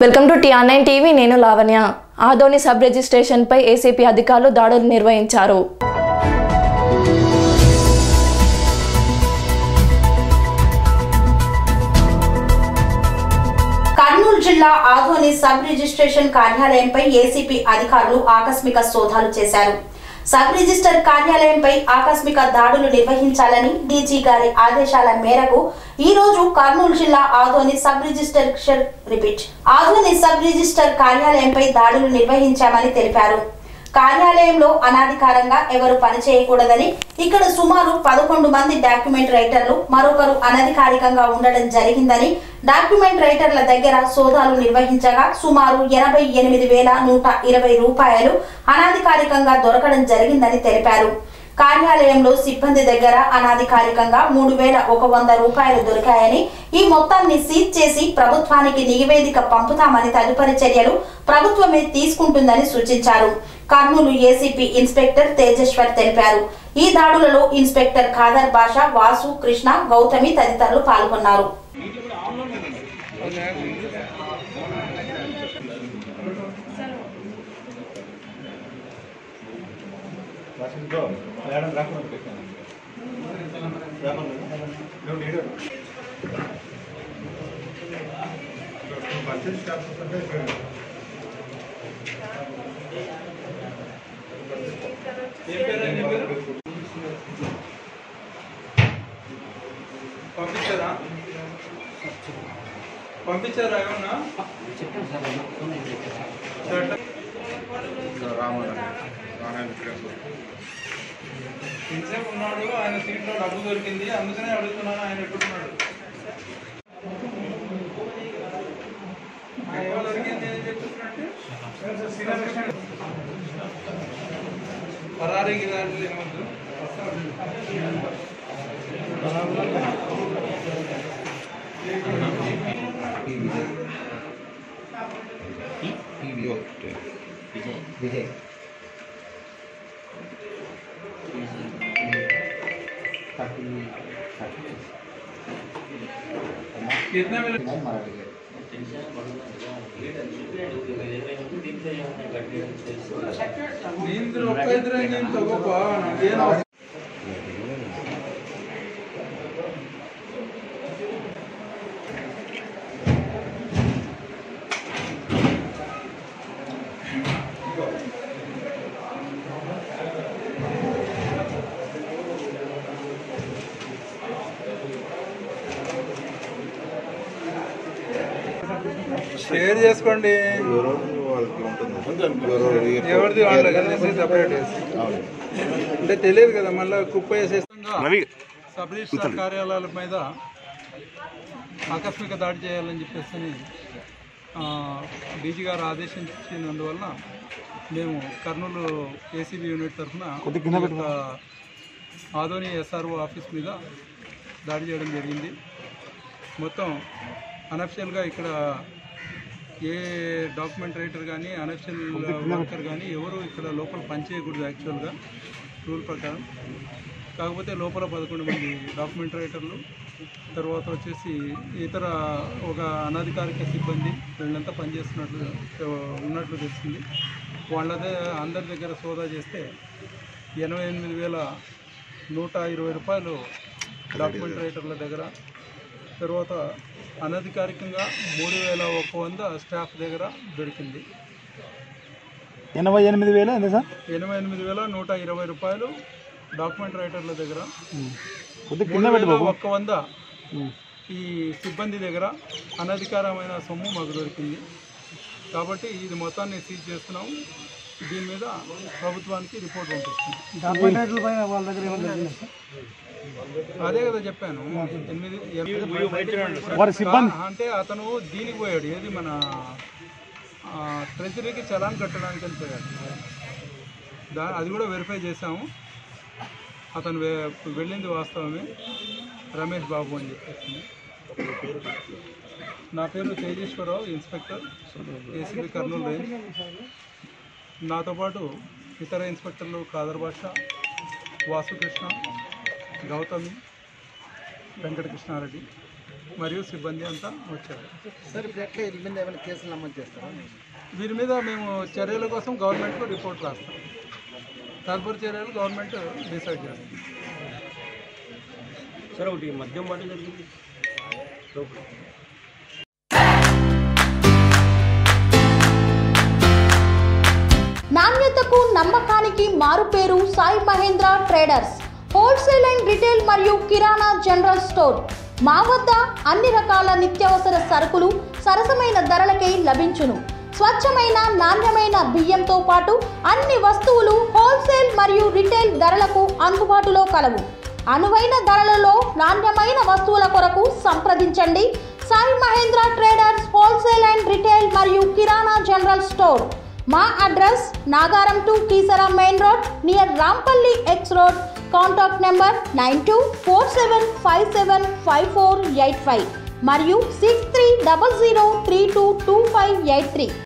Welcome to TR9 TV. నేను Lavanya. Adoni sub registration పై ACP అధికారులు దాడులు నిర్వహించారు. కర్నూలు జిల్లా ఆదోని సబ్ రిజిస్ట్రేషన్ కార్యాలయంపై ఏసీపీ అధికారులు ఆకస్మిక సోదాలు చేశారు. సబ్ రిజిస్టర్ కార్యాలయంపై ఆకస్మిక దాడులు నిర్వహించాలని డీజీ గారి ఆదేశాల మేరకు ఈ రోజు కర్నూలు జిల్లా ఆదోని సబ్ రిజిస్టర్ కార్యాలయంపై దాడులు నిర్వహించామని తెలిపారు. కార్యాలయంలో అనాధికారంగా ఎవరు పనిచేయకూడదని, ఇక్కడ సుమారు 11 మంది డాక్యుమెంట్ రైటర్లు మరొకరు అనధికారికంగా ఉండడం జరిగిందని, డాక్యుమెంట్ రైటర్ల దగ్గర సోదాలు నిర్వహించగా సుమారు 88,120 రూపాయలు అనధికారికంగా దొరకడం జరిగిందని తెలిపారు. కార్యాలయంలో సిబ్బంది దగ్గర అనధికారికంగా 3,100 రూపాయలు దొరికాయని, ఈ మొత్తాన్ని సీజ్ చేసి ప్రభుత్వానికి నివేదిక పంపుతామని తదుపరి చర్యలు ప్రభుత్వమే తీసుకుంటుందని సూచించారు. కర్నూలు ఏసీపీ ఇన్స్పెక్టర్ తేజేశ్వర్ తెలిపారు. ఈ దాడులలో ఇన్స్పెక్టర్ ఖాదర్ బాషా, వాసు, కృష్ణ, గౌతమి తదితరులు పాల్గొన్నారు. పంపించారా ఏమన్నా? ఇంతసేపు ఉన్నాడు, ఆయన సీట్లో డబ్బు దొరికింది, అందుకనే అడుగుతున్నాను. ఆయన ఎక్కడున్నాడు? ఎవరు దొరికింది అని చెప్తున్నట్టు పరారీ గిరాలు ఏమొద్దు. విజయ్ कितने में नींद रोका इधर नींद तगो बा ಏನು షేర్ చేసుకోండి. ఎవరిది వాళ్ళ సపరేట్ వేసి అంటే తెలియదు కదా, మళ్ళీ కుప్ప వేసేస్తంగా సబ్ రిజిస్టర్ కార్యాలయాల మీద ఆకస్మిక దాడి చేయాలని చెప్పేసి డీజీ గారు ఆదేశించినందువల్ల మేము కర్నూలు ఏసీబీ యూనిట్ తరఫున ఆదోని SRO ఆఫీస్ మీద దాడి చేయడం జరిగింది. మొత్తం అనఫిషియల్గా ఇక్కడ ఏ డాక్యుమెంట్ రైటర్ కానీ అనఫిషియల్ వర్కర్ కానీ ఎవరు ఇక్కడ లోపల పనిచేయకూడదు యాక్చువల్గా రూల్ ప్రకారం. కాకపోతే లోపల 11 మంది డాక్యుమెంట్ రైటర్లు, తర్వాత వచ్చేసి ఇతర ఒక అనధికారిక సిబ్బంది వీళ్ళంతా ఉన్నట్లు తెలిసింది. వాళ్ళదే అందరి దగ్గర సోదా చేస్తే 88,120 రూపాయలు డాక్యుమెంట్ రైటర్ల దగ్గర, తర్వాత అనధికారికంగా 3,100 స్టాఫ్ దగ్గర దొరికింది. 88,120 రూపాయలు డాక్యుమెంట్ రైటర్ల దగ్గర, 3,100 ఈ సిబ్బంది దగ్గర అనధికారమైన సొమ్ము మాకు దొరికింది. కాబట్టి ఇది మొత్తాన్ని సీజ్ చేస్తున్నాం. దీని మీద ప్రభుత్వానికి రిపోర్ట్ పంపిస్తున్నాం. అదే కదా చెప్పాను, 8 అంటే అతను దీనికి పోయాడు, ఏది మన ట్రెజరీకి చలాన్ కట్టడానికి వెళ్ళిపోయాడు. అది కూడా వెరిఫై చేశాము. అతను వెళ్ళింది వాస్తవమే, రమేష్ బాబు అని చెప్పేసి. నా పేరు Tejeswararao, inspector ACB Kurnool range. నాతో పాటు ఇతర ఇన్స్పెక్టర్లు ఖాదర్ బాషా, వాసు, కృష్ణ, గౌతమి, వెంకటకృష్ణారెడ్డి మరియు సిబ్బంది అంతా వచ్చారు. సార్ ఇప్పుడు ఎట్లా వీళ్ళ మీద ఏమైనా కేసులు నమోదు చేస్తారా? వీరి మీద మేము చర్యల కోసం గవర్నమెంట్కు రిపోర్ట్ రాస్తాం. తదుపరి చర్యలు గవర్నమెంట్ డిసైడ్ చేస్తుంది. సార్ ఒకటి మద్యం బాట జరిగింది. నాణ్యతకు నమ్మకానికి మారుపేరు Sai Mahendra traders, wholesale and retail మరియు కిరాణా జనరల్ స్టోర్. మా వద్ద అన్ని రకాల నిత్యావసర సరుకులు సరసమైన ధరలకే లభించును. స్వచ్ఛమైన నాణ్యమైన బియ్యంతో పాటు అన్ని వస్తువులు హోల్సేల్ మరియు రిటైల్ ధరలకు అందుబాటులో కలవు. అనువైన ధరలలో నాణ్యమైన వస్తువుల కొరకు సంప్రదించండి. Sai Mahendra traders, wholesale and retail మరియు కిరాణా జనరల్ స్టోర్. మా address Nagaram to Keesara main road near Rampalli X road. Contact number 9247575485 మరియు 6300322583.